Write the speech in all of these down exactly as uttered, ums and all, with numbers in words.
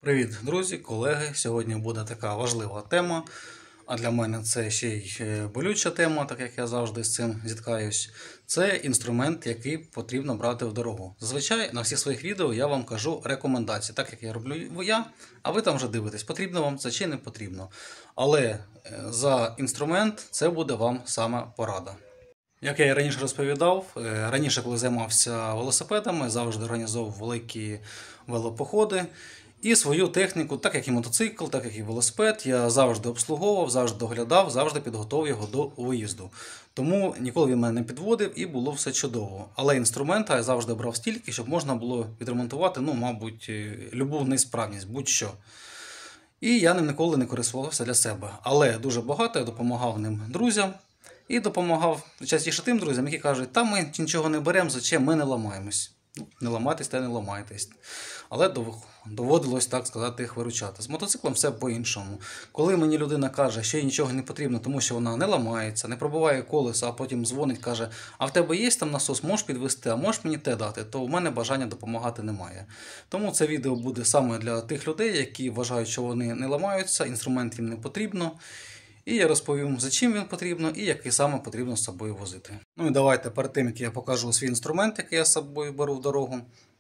Привіт, друзі, колеги! Сьогодні буде така важлива тема, а для мене це ще й болюча тема, так як я завжди з цим зіткаюсь. Це інструмент, який потрібно брати в дорогу. Зазвичай на всіх своїх відео я вам кажу рекомендації, так як я роблю я, а ви там вже дивитесь, потрібно вам це чи не потрібно. Але за інструмент це буде вам саме порада. Як я і раніше розповідав, раніше, коли займався велосипедами, завжди організовував великі велопоходи. І свою техніку, так як і мотоцикл, так як і велосипед, я завжди обслуговував, завжди доглядав, завжди підготовив його до виїзду. Тому ніколи він мене не підводив і було все чудово. Але інструмента я завжди брав стільки, щоб можна було відремонтувати, ну, мабуть, любу несправність, будь-що. І я ним ніколи не користувався для себе. Але дуже багато я допомагав ним друзям. І допомагав частіше тим друзям, які кажуть, та ми нічого не беремо, зачем, ми не ламаємось. Ну, не ламайтесь та не ламайтесь. Але доводилось, так сказати, їх виручати. З мотоциклом все по-іншому. Коли мені людина каже, що їй нічого не потрібно, тому що вона не ламається, не пробиває колеса, а потім дзвонить, каже, а в тебе є там насос, можеш підвести, а можеш мені те дати, то в мене бажання допомагати немає. Тому це відео буде саме для тих людей, які вважають, що вони не ламаються, інструмент їм не потрібно. І я розповім, за чим він потрібно і який саме потрібно з собою возити. Ну і давайте перед тим, як я покажу свій інструмент, який я з собою беру в дорогу,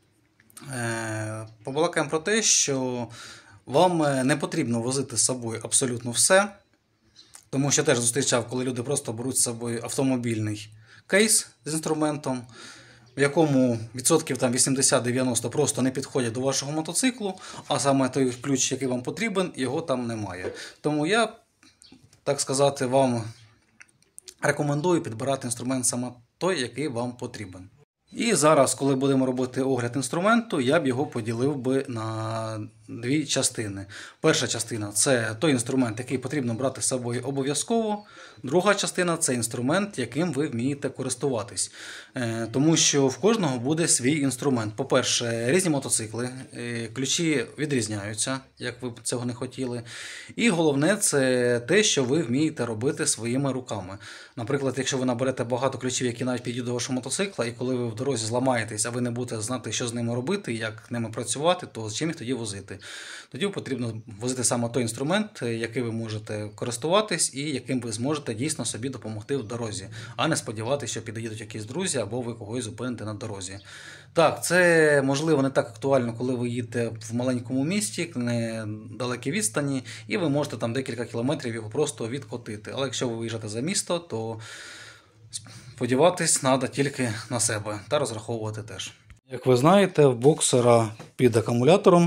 побалакаємо про те, що вам не потрібно возити з собою абсолютно все. Тому що я теж зустрічав, коли люди просто беруть з собою автомобільний кейс з інструментом, в якому відсотків вісімдесят-дев'яносто просто не підходять до вашого мотоциклу, а саме той ключ, який вам потрібен, його там немає. Тому я, так сказати, вам рекомендую підбирати інструмент саме той, який вам потрібен. І зараз, коли будемо робити огляд інструменту, я б його поділив би на дві частини. Перша частина – це той інструмент, який потрібно брати з собою обов'язково. Друга частина – це інструмент, яким ви вмієте користуватись. Тому що в кожного буде свій інструмент. По-перше, різні мотоцикли, ключі відрізняються, як ви б цього не хотіли. І головне – це те, що ви вмієте робити своїми руками. Наприклад, якщо ви наберете багато ключів, які навіть підійдуть до вашого мотоцикла, і коли ви в дорозі зламаєтесь, а ви не будете знати, що з ними робити, як ними працювати, то з чим їх тоді возити? Тоді потрібно возити саме той інструмент, який ви можете користуватись і яким ви зможете дійсно собі допомогти в дорозі, а не сподіватися, що під'їдуть якісь друзі або ви когось зупините на дорозі. Так, це можливо не так актуально, коли ви їдете в маленькому місті, не далекій відстані, і ви можете там декілька кілометрів його просто відкотити. Але якщо ви виїжджаєте за місто, то сподіватись треба тільки на себе та розраховувати теж. Як ви знаєте, в боксера під акумулятором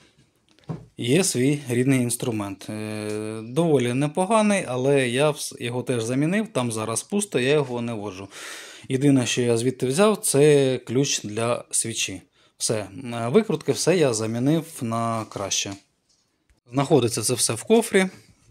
є свій рідний інструмент. Доволі непоганий, але я його теж замінив, там зараз пусто, я його не вожу. Єдине, що я звідти взяв, це ключ для свічі. Все, викрутки, все я замінив на краще. Знаходиться це все в кофрі.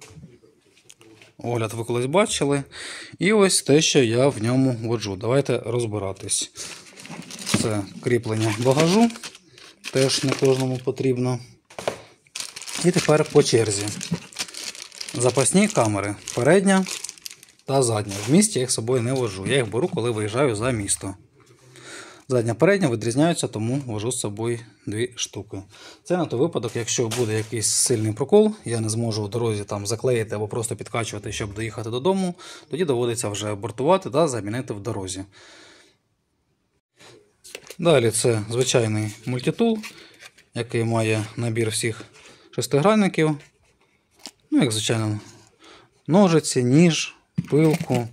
Огляд ви колись бачили. І ось те, що я в ньому воджу. Давайте розбиратись. Це кріплення багажу. Теж не кожному потрібно. І тепер по черзі. Запасні камери. Передня та задня. В місті я їх з собою не вожу. Я їх беру, коли виїжджаю за місто. Задня, передня відрізняються, тому вожу з собою дві штуки. Це на той випадок, якщо буде якийсь сильний прокол, я не зможу в дорозі там заклеїти або просто підкачувати, щоб доїхати додому, тоді доводиться вже бортувати та замінити в дорозі. Далі це звичайний мультитул, який має набір всіх шестигранників. Ну, як звичайно, ножиці, ніж, пилку.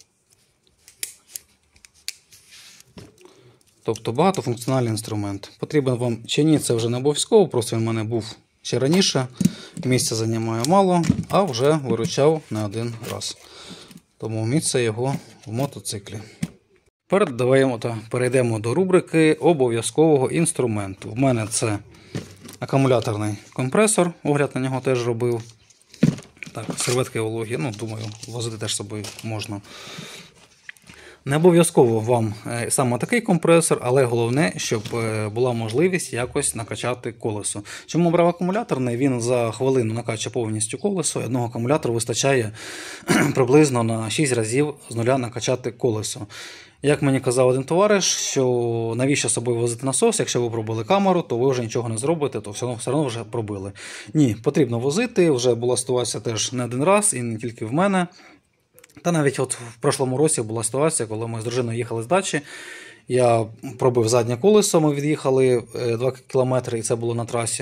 Тобто багатофункціональний інструмент. Потрібен вам чи ні, це вже не обов'язково, просто він в мене був ще раніше. Місця займає мало, а вже виручав не один раз. Тому місце його в мотоциклі. Тепер давайте перейдемо до рубрики обов'язкового інструменту. В мене це акумуляторний компресор, огляд на нього теж робив. Так, серветки вологі, ну, думаю, возити теж з собою можна. Не обов'язково вам саме такий компресор, але головне, щоб була можливість якось накачати колесо. Чому брав акумуляторний? Він за хвилину накачує повністю колесо, і одного акумулятора вистачає приблизно на шість разів з нуля накачати колесо. Як мені казав один товариш, що навіщо з собою возити насос, якщо ви пробили камеру, то ви вже нічого не зробите, то все одно, все одно вже пробили. Ні, потрібно возити, вже була ситуація теж не один раз, і не тільки в мене. Та навіть от в прошлому році була ситуація, коли ми з дружиною їхали з дачі, я пробив заднє колесо, ми від'їхали два кілометри, і це було на трасі.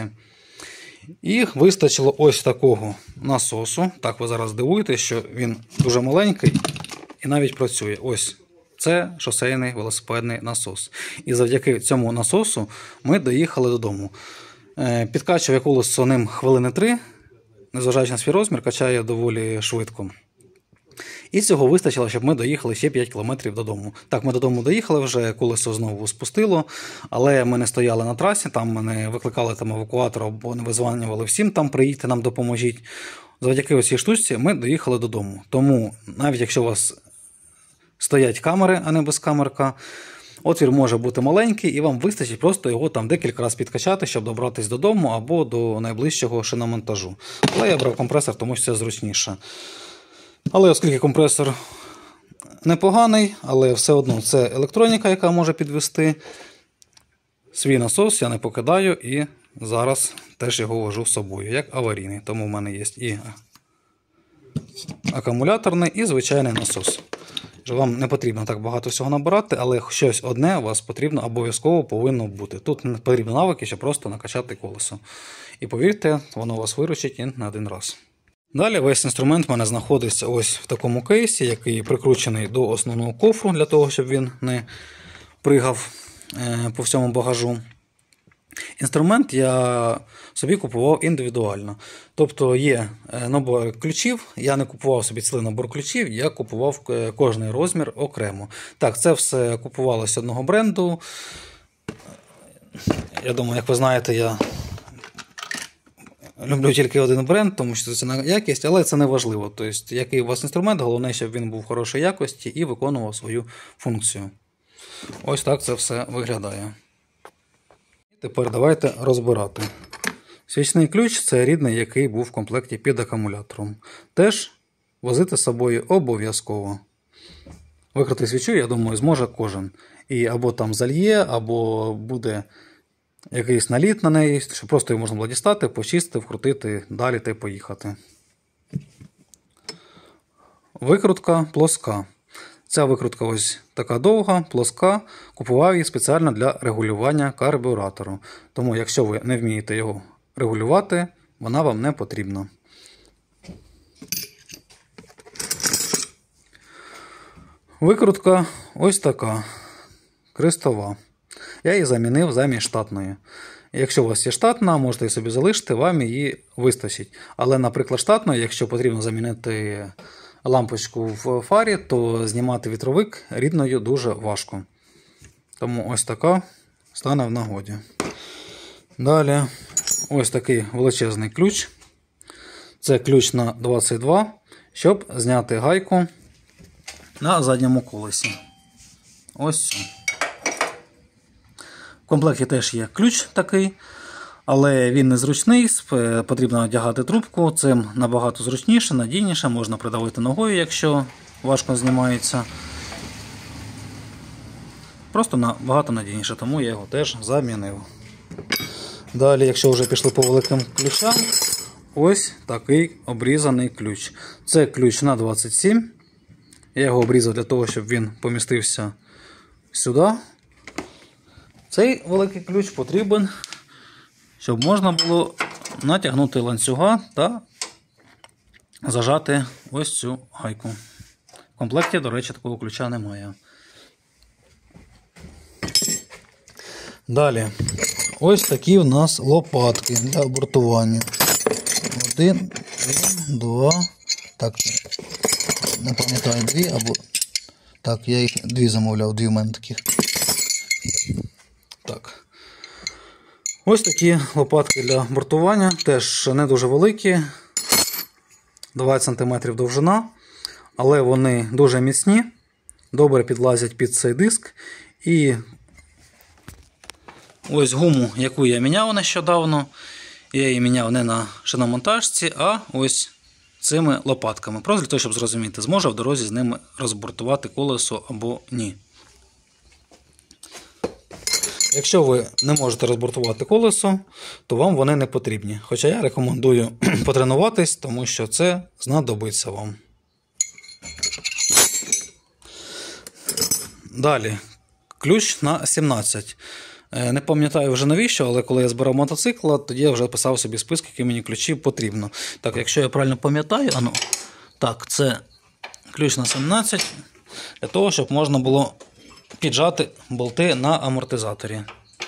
І вистачило ось такого насосу. Так, ви зараз дивуєтесь, що він дуже маленький і навіть працює. Ось. Це шосейний велосипедний насос. І завдяки цьому насосу ми доїхали додому. Підкачував я колесо ним хвилини три, незважаючи на свій розмір, качає доволі швидко. І цього вистачило, щоб ми доїхали ще п'ять кілометрів додому. Так, ми додому доїхали вже, колесо знову спустило, але ми не стояли на трасі, там мене викликали там евакуатора, або не визванювали всім там, приїдьте, нам допоможіть. Завдяки ось цій штучці ми доїхали додому. Тому навіть якщо у вас стоять камери, а не безкамерка, отвір може бути маленький, і вам вистачить просто його там декілька разів підкачати, щоб добратися додому або до найближчого шиномонтажу. Але я брав компресор, тому що це зручніше. Але оскільки компресор непоганий, але все одно це електроніка, яка може підвести, свій насос я не покидаю і зараз теж його вожу з собою, як аварійний. Тому в мене є і акумуляторний, і звичайний насос. Вам не потрібно так багато всього набирати, але щось одне у вас потрібно, обов'язково повинно бути. Тут не потрібні навики, щоб просто накачати колесо. І повірте, воно вас виручить і на один раз. Далі весь інструмент в мене знаходиться ось в такому кейсі, який прикручений до основного кофру, для того, щоб він не пригав по всьому багажу. Інструмент я собі купував індивідуально. Тобто є набор ключів, я не купував собі цілий набор ключів, я купував кожний розмір окремо. Так, це все купувалося одного бренду. Я думаю, як ви знаєте, я люблю тільки один бренд, тому що це якість, але це не важливо. Тобто, який у вас інструмент, головне, щоб він був хорошої якості і виконував свою функцію. Ось так це все виглядає. Тепер давайте розбирати. Свічний ключ – це рідний, який був в комплекті під акумулятором. Теж возити з собою обов'язково. Викрити свічу, я думаю, зможе кожен. І або там зальє, або буде якийсь наліт на неї, щоб просто її можна було дістати, почистити, вкрутити, далі та й поїхати. Викрутка плоска. Ця викрутка ось така довга, плоска. Купував її спеціально для регулювання карбюратору. Тому, якщо ви не вмієте його регулювати, вона вам не потрібна. Викрутка ось така, крестова. Я її замінив замість штатної. Якщо у вас є штатна, можете її собі залишити, вам її вистачить. Але, наприклад, штатної, якщо потрібно замінити лампочку в фарі, то знімати вітровик рідною дуже важко. Тому ось така стане в нагоді. Далі ось такий величезний ключ. Це ключ на двадцять два, щоб зняти гайку на задньому колесі. Ось. В комплекті теж є ключ такий, але він незручний, потрібно одягати трубку, цим набагато зручніше, надійніше, можна придавити ногою, якщо важко знімається. Просто набагато надійніше, тому я його теж замінив. Далі, якщо вже пішли по великим ключам, ось такий обрізаний ключ. Це ключ на двадцять сім. Я його обрізав для того, щоб він помістився сюди. Цей великий ключ потрібен, щоб можна було натягнути ланцюга та зажати ось цю гайку. В комплекті, до речі, такого ключа немає. Далі, ось такі в нас лопатки для обертування. Один, два, так, не пам'ятаю, дві, або, так, я їх дві замовляв, дві в мене таких. Так. Ось такі лопатки для бортування, теж не дуже великі, двадцять сантиметрів довжина, але вони дуже міцні, добре підлазять під цей диск. І ось гуму, яку я міняв нещодавно, я її міняв не на шиномонтажці, а ось цими лопатками. Просто для того, щоб зрозуміти, зможе в дорозі з ними розбортувати колесо або ні. Якщо ви не можете розбортувати колесо, то вам вони не потрібні. Хоча я рекомендую потренуватись, тому що це знадобиться вам. Далі. Ключ на сімнадцять. Не пам'ятаю вже навіщо, але коли я збирав мотоцикл, тоді я вже писав собі список, які мені ключі потрібно. Так, якщо я правильно пам'ятаю, ану, так, це ключ на сімнадцять, для того, щоб можна було піджати болти на амортизаторі.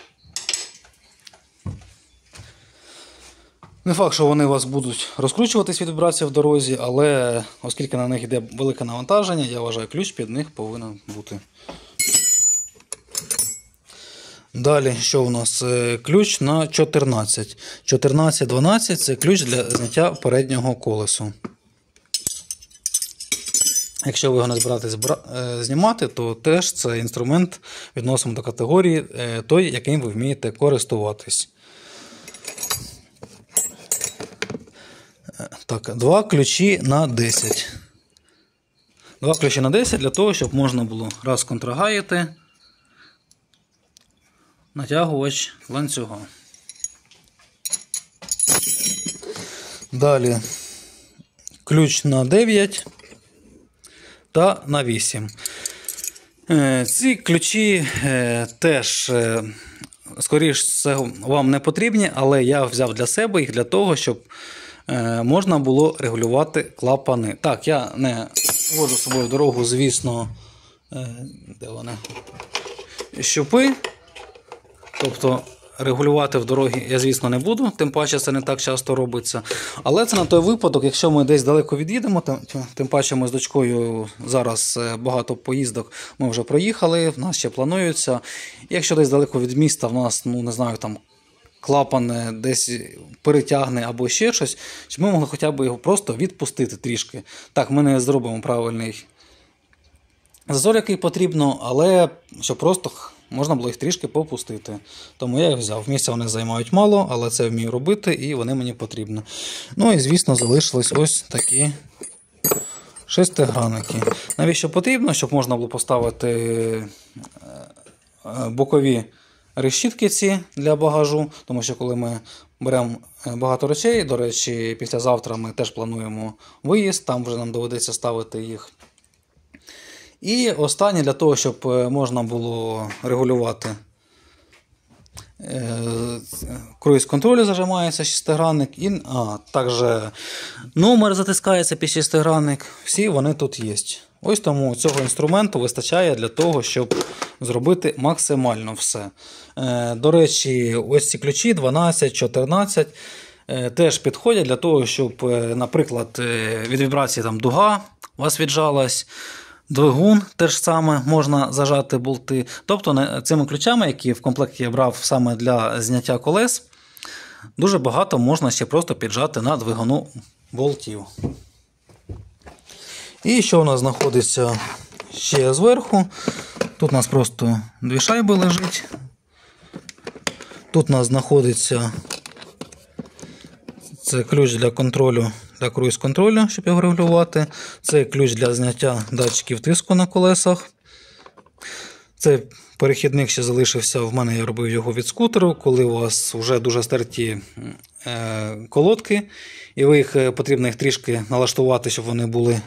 Не факт, що вони у вас будуть розкручуватись від вібрації в дорозі, але оскільки на них йде велике навантаження, я вважаю, ключ під них повинен бути. Далі, що у нас? Ключ на чотирнадцять. чотирнадцять дванадцять – це ключ для зняття переднього колесу. Якщо ви його не збираєтесь знімати, то теж це інструмент відносимо до категорії той, яким ви вмієте користуватись. Так, два ключі на десять. Два ключі на десять для того, щоб можна було раз контрагаяти натягувач ланцюга. Далі ключ на дев'ять та на вісім. Ці ключі теж, скоріш все, вам не потрібні, але я взяв для себе їх для того, щоб можна було регулювати клапани. Так, я не вожу з собою в дорогу, звісно, де вони? Щупи. Тобто регулювати в дорогі я, звісно, не буду, тим паче це не так часто робиться. Але це на той випадок, якщо ми десь далеко від'їдемо, тим, тим паче ми з дочкою зараз багато поїздок ми вже проїхали, в нас ще плануються. Якщо десь далеко від міста в нас, ну не знаю, там клапан десь перетягне або ще щось, щоб ми могли хоча б його просто відпустити трішки. Так, ми не зробимо правильний зазор, який потрібно, але щоб просто можна було їх трішки попустити. Тому я їх взяв. Місця вони займають мало, але це вмію робити і вони мені потрібні. Ну і, звісно, залишились ось такі шестигранники. Навіщо потрібно? Щоб можна було поставити бокові решітки ці для багажу. Тому що коли ми беремо багато речей, до речі, післязавтра ми теж плануємо виїзд, там вже нам доведеться ставити їх. І останнє, для того, щоб можна було регулювати круїз-контролю, зажимається шестигранник, і а, також номер затискається під шестигранник, всі вони тут є. Ось тому цього інструменту вистачає для того, щоб зробити максимально все. До речі, ось ці ключі дванадцять, чотирнадцять теж підходять для того, щоб, наприклад, від вібрації там дуга у вас віджалась, двигун теж саме можна зажати болти. Тобто цими ключами, які в комплекті я брав саме для зняття колес, дуже багато можна ще просто піджати на двигуну болтів. І що у нас знаходиться ще зверху? Тут у нас просто дві шайби лежить. Тут у нас знаходиться це ключ для контролю, для круїз-контролю, щоб його регулювати. Це ключ для зняття датчиків тиску на колесах. Цей перехідник ще залишився в мене, я робив його від скутеру, коли у вас вже дуже стерті е, колодки, і ви їх потрібно їх трішки налаштувати, щоб вони були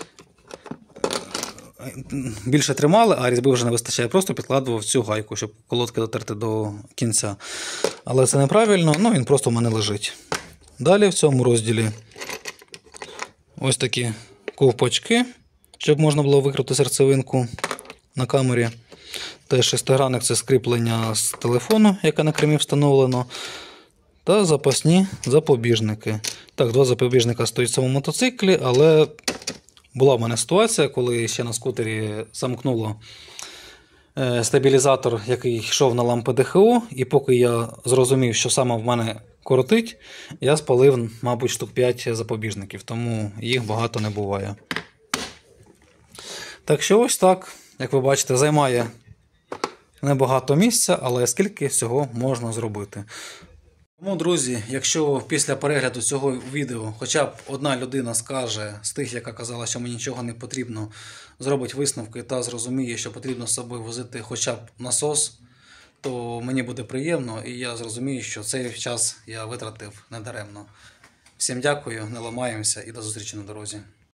більше тримали, а різьби вже не вистачає. Просто підкладував цю гайку, щоб колодки дотерти до кінця. Але це неправильно, ну він просто в мене лежить. Далі в цьому розділі ось такі ковпачки, щоб можна було викрути серцевинку на камері. Теж шестигранник – це скріплення з телефону, яке на кермі встановлено. Та запасні запобіжники. Так, два запобіжника стоять в цьому мотоциклі, але була в мене ситуація, коли ще на скутері замкнуло стабілізатор, який йшов на лампи ДХО, і поки я зрозумів, що саме в мене коротить, я спалив, мабуть, штук п'ять запобіжників, тому їх багато не буває. Так що ось так. як ви бачите, займає небагато місця, але скільки всього можна зробити. Тому, друзі, якщо після перегляду цього відео хоча б одна людина скаже з тих, яка казала, що мені нічого не потрібно, зробить висновки та зрозуміє, що потрібно з собою возити хоча б насос, то мені буде приємно і я зрозумію, що цей час я витратив недаремно. Всім дякую, не ламаємося і до зустрічі на дорозі.